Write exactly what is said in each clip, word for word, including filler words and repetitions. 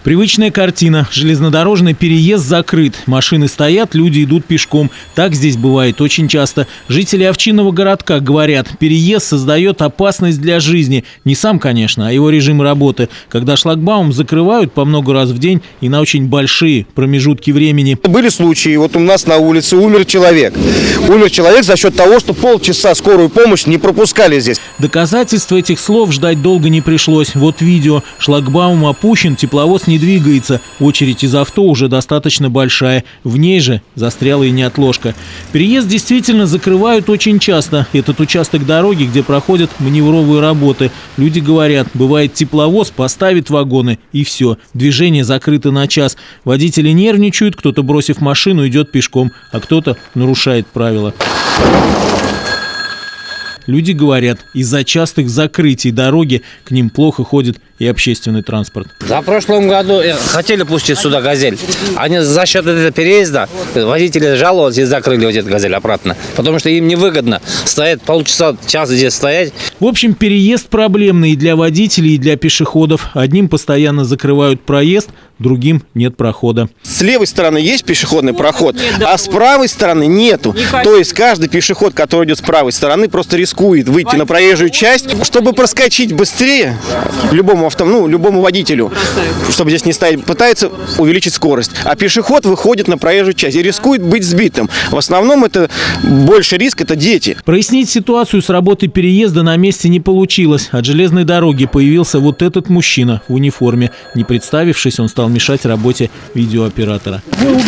Привычная картина. Железнодорожный переезд закрыт. Машины стоят, люди идут пешком. Так здесь бывает очень часто. Жители Овчинного городка говорят, переезд создает опасность для жизни. Не сам, конечно, а его режим работы. Когда шлагбаум закрывают по много раз в день и на очень большие промежутки времени. Были случаи, вот у нас на улице умер человек. Умер человек за счет того, что полчаса скорую помощь не пропускали здесь. Доказательств этих слов ждать долго не пришлось. Вот видео. Шлагбаум опущен, тепловоз не двигается. Очередь из авто уже достаточно большая. В ней же застряла и неотложка. Переезд действительно закрывают очень часто. Этот участок дороги, где проходят маневровые работы. Люди говорят, бывает тепловоз поставит вагоны и все. Движение закрыто на час. Водители нервничают, кто-то, бросив машину, идет пешком, а кто-то нарушает правила. Люди говорят, из-за частых закрытий дороги к ним плохо ходит и общественный транспорт. За прошлом году хотели пустить сюда «Газель». Они за счет этого переезда, водители жаловались и закрыли вот эту «Газель» обратно. Потому что им невыгодно стоять полчаса, час здесь стоять. В общем, переезд проблемный и для водителей, и для пешеходов. Одним постоянно закрывают проезд, другим нет прохода. С левой стороны есть пешеходный проход, а с правой стороны нету. То есть каждый пешеход, который идет с правой стороны, просто рискует выйти на проезжую часть, чтобы проскочить быстрее любому авто, ну, любому водителю, чтобы здесь не стоять, пытается увеличить скорость. А пешеход выходит на проезжую часть и рискует быть сбитым. В основном это больше риск, это дети. Прояснить ситуацию с работой переезда на месте не получилось. От железной дороги появился вот этот мужчина в униформе. Не представившись, он стал мешать работе видеооператора.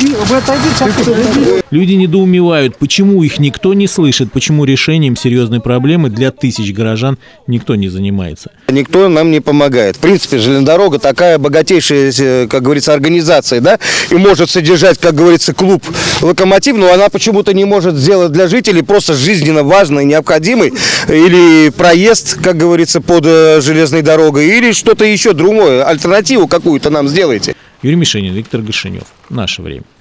Люди недоумевают, почему их никто не слышит, почему решением серьезной проблемы для тысяч горожан никто не занимается. Никто нам не помогает. В принципе, железная дорога такая богатейшая, как говорится, организация, да, и может содержать, как говорится, клуб «Локомотив», но она почему-то не может сделать для жителей просто жизненно важный, необходимый, или проезд, как говорится, под железной дорогой, или что-то еще другое, альтернативу какую-то нам сделайте. Юрий Мишенин, Виктор Гашенев. Наше время.